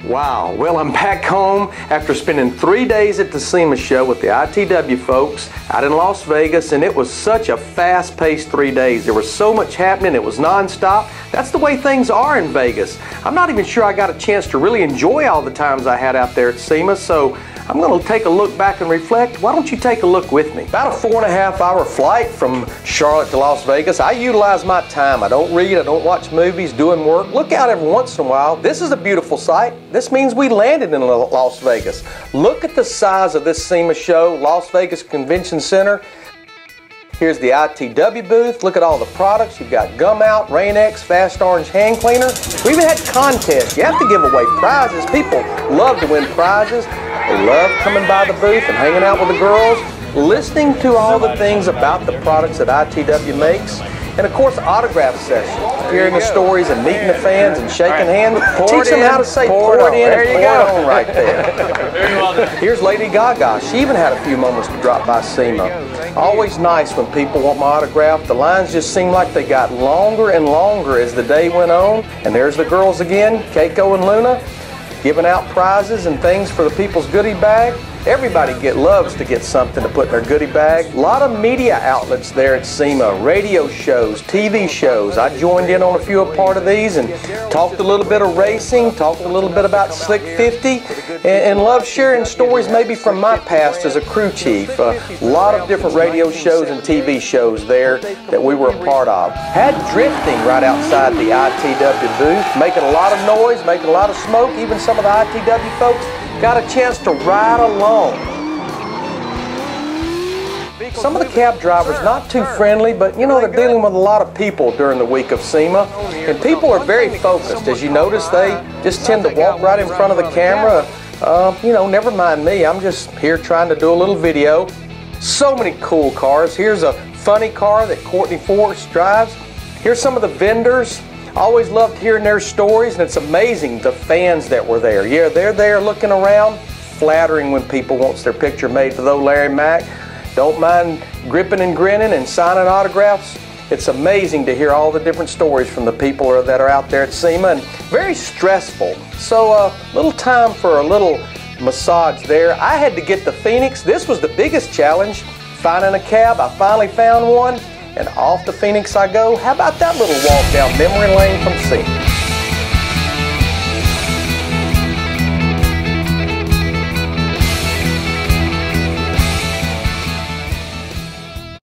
Wow, well, I'm back home after spending 3 days at the SEMA show with the ITW folks out in Las Vegas, and it was such a fast-paced 3 days. There was so much happening, it was non-stop. That's the way things are in Vegas. I'm not even sure I got a chance to really enjoy all the times I had out there at SEMA, so I'm going to take a look back and reflect. Why don't you take a look with me? About a 4.5-hour flight from Charlotte to Las Vegas. I utilize my time. I don't read, I don't watch movies, doing work. Look out every once in a while. This is a beautiful sight. This means we landed in Las Vegas. Look at the size of this SEMA show, Las Vegas Convention Center. Here's the ITW booth. Look at all the products. You've got Gum Out, Rain-X, Fast Orange hand cleaner. We even had contests. You have to give away prizes. People love to win prizes. They love coming by the booth and hanging out with the girls, listening to all the things about the products that ITW makes. And of course, autograph sessions, hearing the stories and meeting the fans and shaking hands. Teach them how to say pour it in and pour it on right there. Here's Lady Gaga. She even had a few moments to drop by SEMA. Always nice when people want my autograph. The lines just seemed like they got longer and longer as the day went on. And there's the girls again, Keiko and Luna, giving out prizes and things for the people's goodie bag. Everybody loves to get something to put in their goodie bag. A lot of media outlets there at SEMA, radio shows, TV shows. I joined in on a few part of these and talked a little bit of racing, talked a little bit about Slick 50, and love sharing stories maybe from my past as a crew chief. A lot of different radio shows and TV shows there that we were a part of. Had drifting right outside the ITW booth, making a lot of noise, making a lot of smoke. Even some of the ITW folks got a chance to ride along. Some of the cab drivers not too friendly, but you know, they're dealing with a lot of people during the week of SEMA, and people are very focused. As you notice, they just tend to walk right in front of the camera. You know, never mind me, I'm just here trying to do a little video. So many cool cars. Here's a funny car that Courtney Forrest drives. Here's some of the vendors. Always loved hearing their stories, and it's amazing the fans that were there. Yeah, they're there looking around, flattering when people wants their picture made with old Larry Mack. Don't mind gripping and grinning and signing autographs. It's amazing to hear all the different stories from the people that are out there at SEMA, and very stressful. So a little time for a little massage there. I had to get to Phoenix. This was the biggest challenge, finding a cab. I finally found one. And off to Phoenix I go. How about that little walk down memory lane from SEMA?